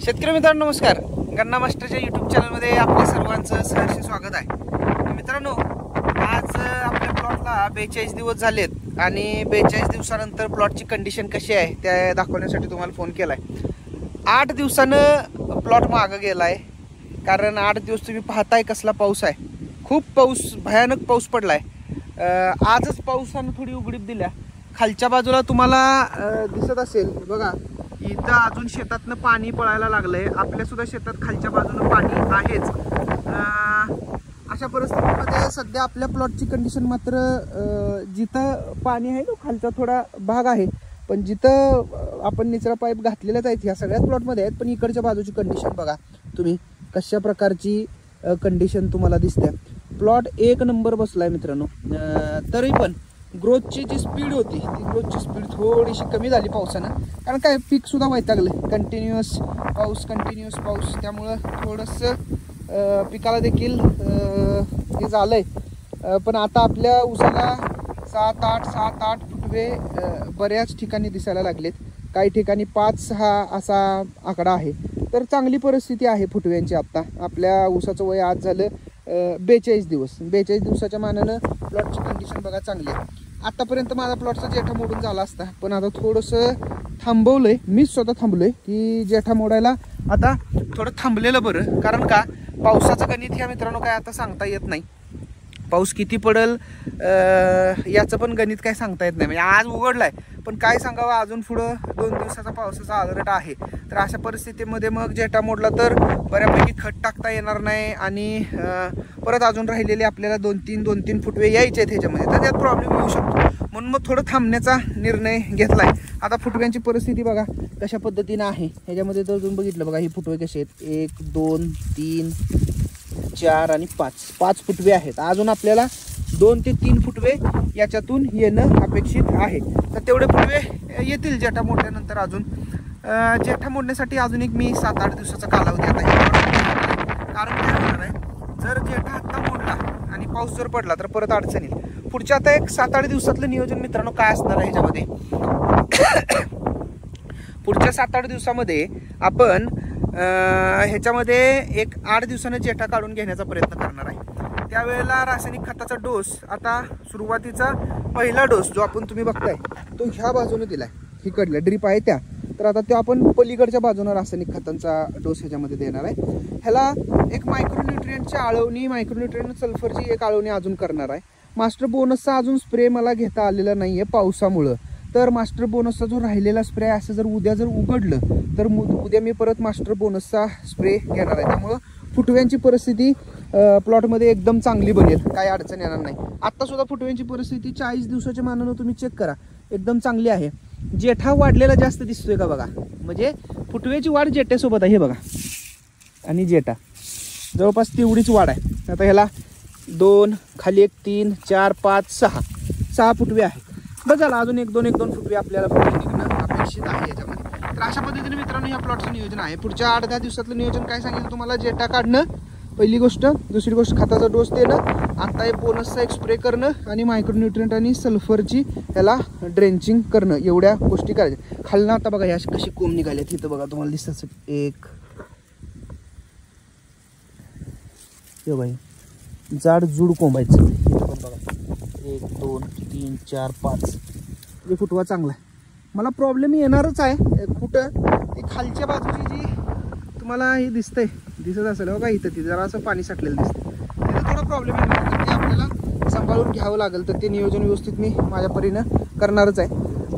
शेतकरी मित्रांनो नमस्कार. गन्ना मास्टरच्या यूट्यूब चॅनलमध्ये आपल्या सर्वांचं सहर्ष स्वागत आहे. मित्रांनो, आज आपल्या प्लॉटला 42 दिवस झालेत आणि 42 दिवसानंतर प्लॉटची कंडिशन कशी आहे त्या दाखवण्यासाठी तुम्हाला फोन केला आहे. 8 दिवसानं प्लॉट मागं गेला आहे, कारण 8 दिवस तुम्ही पाहताय कसला पाऊस आहे. खूप पाऊस, भयानक पाऊस पडला आहे. आजच पावसानं थोडी उघडीप दिल्या. खालच्या बाजूला तुम्हाला दिसत असेल बघा, इथं अजून शेतातनं पाणी पळायला लागलंय. आपल्या सुद्धा शेतात खालच्या बाजूनं पाणी आहेच. अशा परिस्थितीमध्ये सध्या आपल्या प्लॉटची कंडिशन मात्र जिथं पाणी आहे तो खालचा थोडा भाग आहे, पण जिथं आपण निचरा पाईप घातलेल्याच आहेत ह्या सगळ्याच प्लॉटमध्ये आहेत. पण इकडच्या बाजूची कंडिशन बघा तुम्ही, कशा प्रकारची कंडिशन तुम्हाला दिसते. प्लॉट एक नंबर बसलाय मित्रांनो. तरी पण ग्रोथची जी स्पीड होती ती ग्रोथची स्पीड थोडीशी कमी झाली पावसानं, कारण काय पीक सुद्धा वैतागलं. कंटिन्युअस पाऊस त्यामुळं थोडंसं पिकाला देखील हे झालंय. पण आता आपल्या ऊसाला 7-8 फुटवे बऱ्याच ठिकाणी दिसायला लागलेत. काही ठिकाणी 5-6 असा आकडा आहे. तर चांगली परिस्थिती आहे फुटव्यांची. आता आपल्या ऊसाचं वय आज झालं 42 दिवस. 42 दिवसाच्या मानानं प्लॉटची कंडिशन बघा चांगली आहे. आतापर्यंत माझा प्लॉटचा जेठा मोडून झाला असता, पण आता थोडंसं थांबवलंय. मीच स्वतः थांबलोय की जेठा मोडायला आता थोडं थांबलेलं बरं. कारण का पावसाचं गणित ह्या मित्रांनो काय आता सांगता येत नाही. पाऊस किती पडेल याचं पण गणित काय सांगता येत नाही. म्हणजे आज उघडलाय, पण काय सांगावं, अजून पुढं 2 दिवसाचा पावसाचा अलर्ट आहे. तर अशा परिस्थितीमध्ये मग जेठा मोडला तर बऱ्यापैकी खत टाकता येणार नाही आणि परत अजून राहिलेले आपल्याला 2-3 फुटवे यायचे आहेत ह्याच्यामध्ये. तर त्यात प्रॉब्लेम येऊ शकतो. म्हणून मग थोडं थांबण्याचा निर्णय घेतलाय. आता फुटव्यांची परिस्थिती बघा कशा पद्धतीनं आहे. ह्याच्यामध्ये जर तुम्ही बघितलं बघा, ही फुटवे कसे आहेत, 1, 2, 3, 4 आणि 5 फुटवे आहेत. अजून आपल्याला 2 ते 3 फुटवे याच्यातून येणं अपेक्षित आहे. तर तेवढे फुटवे येतील जेठा मोडल्यानंतर. अजून जेठा मोडण्यासाठी अजून एक मी 7-8 दिवसाचा कालावधी आता हे. कारण काय होणार आहे, जर जेठा आत्ता मोडला आणि पाऊस जर पडला तर परत अडचण येईल. पुढच्या आता एक 7-8 दिवसातलं नियोजन मित्रांनो काय असणार आहे ह्याच्यामध्ये. पुढच्या 7-8 दिवसामध्ये आपण ह्याच्यामध्ये एक 8 दिवसानं जेठा काढून घेण्याचा प्रयत्न करणार आहे. त्यावेळेला रासायनिक खताचा डोस, आता सुरुवातीचा पहिला डोस जो आपण तुम्ही बघताय तो ह्या बाजूने दिलाय, इकडल्या ड्रीप आहे त्या. तर आता ते आपण पलीकडच्या बाजूने रासायनिक खतांचा डोस ह्याच्यामध्ये देणार आहे. ह्याला एक मायक्रोन्यूट्रिएंटची आळवणी, मायक्रोन्यूट्रिएंट सल्फरची एक आळवणी अजून करणार आहे. मास्टर बोनसचा अजून स्प्रे मला घेता आलेला नाही आहे पावसामुळं. तर मास्टर बोनसचा जो राहिलेला स्प्रे आहे, असं जर उद्या जर उघडलं तर उद्या मी परत मास्टर बोनसचा स्प्रे घेणार आहे. त्यामुळं फुटव्यांची परिस्थिती प्लॉटमध्ये एकदम चांगली बनेल, काय अडचण येणार नाही. आत्तासुद्धा फुटव्यांची परिस्थिती 40 दिवसाच्या मानानं तुम्ही चेक करा, एकदम चांगली आहे. जेठा वाढलेला जास्त दिसतोय का बघा, म्हणजे फुटव्याची वाढ जेठ्यासोबत आहे बघा. आणि जेठा जवळपास तेवढीच वाढ आहे. आता ह्याला 2, खाली 1, 3, 4, 5, 6 फुटवे आहेत. बस झालं, अजून 1-2 फुटवे आपल्याला निघणं अपेक्षित आहे याच्यामध्ये. तर अशा पद्धतीने मित्रांनो ह्या प्लॉटचं नियोजन आहे. पुढच्या 8-10 दिवसातलं नियोजन काय सांगितलं तुम्हाला, जेठा काढणं पहिली गोष्ट, दुसरी गोष्ट खताचा डोस देणं, आता एक बोनसचा एक स्प्रे करणं आणि मायक्रोन्यूट्रिएंट आणि सल्फरची ह्याला ड्रेंचिंग करणं, एवढ्या गोष्टी करायच्या. खालनं आता बघा ह्या कशी कोंब निघाल्यात, तिथं बघा तुम्हाला दिसतं एक हे बाई जाड जूड कोंबायचं. इथं पण बघा 1, 2, 3, 4, 5 हे फुटवा चांगला आहे. मला प्रॉब्लेम येणारच आहे कुठं, ती खालच्या बाजूची जी तुम्हाला हे दिसत असेल बघा, इथं ती जरा असं पाणी साठलेलं दिसतं, तिथं थोडा प्रॉब्लेम येणार. तर ते आपल्याला सांभाळून घ्यावं लागेल. तर ते नियोजन व्यवस्थित मी माझ्या परीनं करणारच आहे.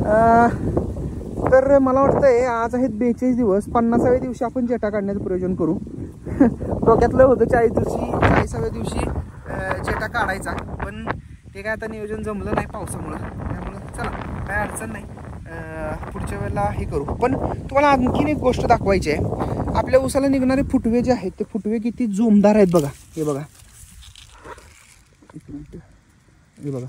तर मला वाटतंय आज आहेत 42 दिवस, 50व्या दिवशी आपण जेठा काढण्याचं प्रयोजन करू. डोक्यातलं होतं 40व्या दिवशी जेठा काढायचा, पण ते काय आता नियोजन जमलं नाही पावसामुळं. त्यामुळं चला काय अडचण नाही, पुढच्या वेळेला हे करू. पण तुम्हाला आणखीन एक गोष्ट दाखवायची आहे. आपल्या ऊसाला निघणारे फुटवे जे आहेत ते फुटवे किती जोमदार आहेत बघा. हे बघा, हे बघा,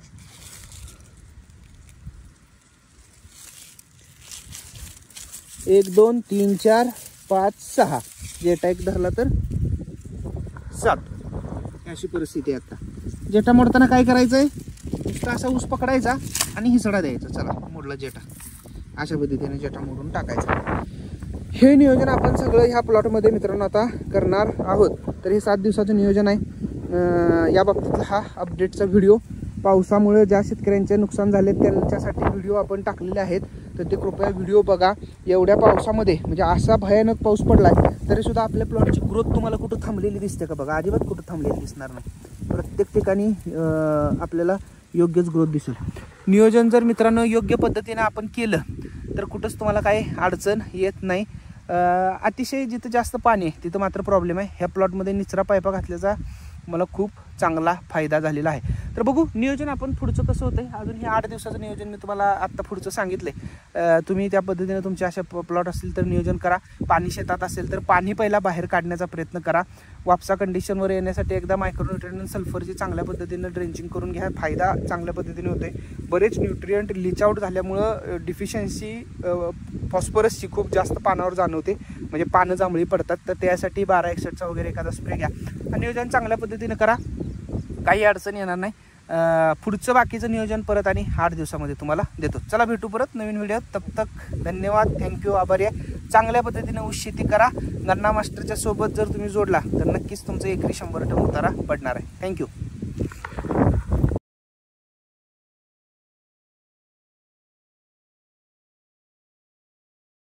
एक 2 3 4 5 6 जेठा एक धरला तर 7 अशी परिस्थिती आहे. आता जेठा मोडताना काय करायचंय, नुसता असा ऊस पकडायचा आणि हिसडा द्यायचा. चला मोडला जेठा, अशा पद्धतीने जेठा मोडून टाकायचा. हे नियोजन आपण सगळं ह्या प्लॉटमध्ये मित्रांनो आता करणार आहोत. तर हे 7 दिवसाचं नियोजन आहे. या बाबतीतला हा अपडेटचा व्हिडिओ, पावसामुळे ज्या शेतकऱ्यांचे नुकसान झाले त्यांच्यासाठी व्हिडिओ आपण टाकलेले आहेत. तर ते कृपया व्हिडिओ बघा. एवढ्या पावसामध्ये म्हणजे असा भयानक पाऊस पडला आहे तरीसुद्धा आपल्या प्लॉटची ग्रोथ तुम्हाला कुठं थांबलेली दिसते का? बघा, अजिबात कुठं थांबलेली दिसणार नाही. प्रत्येक ठिकाणी आपल्याला योग्यच ग्रोथ दिसेल. नियोजन जर मित्रांनो योग्य पद्धतीने आपण केलं तर कुठंच तुम्हाला काही अडचण येत नाही. अतिशय जिथं जास्त पाणी आहे तिथं मात्र प्रॉब्लेम आहे. ह्या प्लॉटमध्ये निचरा पायपा घातल्याचा मला खूप चांगला फायदा झालेला आहे. तर बघू नियोजन आपण पुढचं कसं होतं आहे. अजून हे 8 दिवसाचं नियोजन मी तुम्हाला आत्ता पुढचं सांगितलं आहे. तुम्ही त्या पद्धतीने तुमचे अशा प्लॉट असतील तर नियोजन करा. पाणी शेतात असेल तर पाणी पहिला बाहेर काढण्याचा प्रयत्न करा. वापसा कंडिशनवर येण्यासाठी एकदा मायक्रोन्यूट्रिएंट सल्फरची चांगल्या पद्धतीनं ड्रेंचिंग करून घ्या. फायदा चांगल्या पद्धतीने होते. बरेच न्यूट्रिएंट लीच आउट झाल्यामुळं डिफिशियन्सी फॉस्फरसची खूप जास्त पानावर जाणवते, म्हणजे पानं जांभळी पडतात. तर त्यासाठी 1261चा वगैरे एखादा स्प्रे घ्या. नियोजन चांगल्या पद्धतीने करा, काही अडचण येणार नाही. पुढचं बाकीचं नियोजन परत आणि 8 दिवसामध्ये तुम्हाला देतो. चला भेटू परत नवीन व्हिडिओ. तब तक धन्यवाद, थँक्यू, आभारी आहे. चांगल्या पद्धतीने ऊस शेती करा. गन्ना मास्टरच्या सोबत जर तुम्ही जोडला तर नक्कीच तुमचं एकरी 100 टन उतारा पडणार आहे. थँक्यू.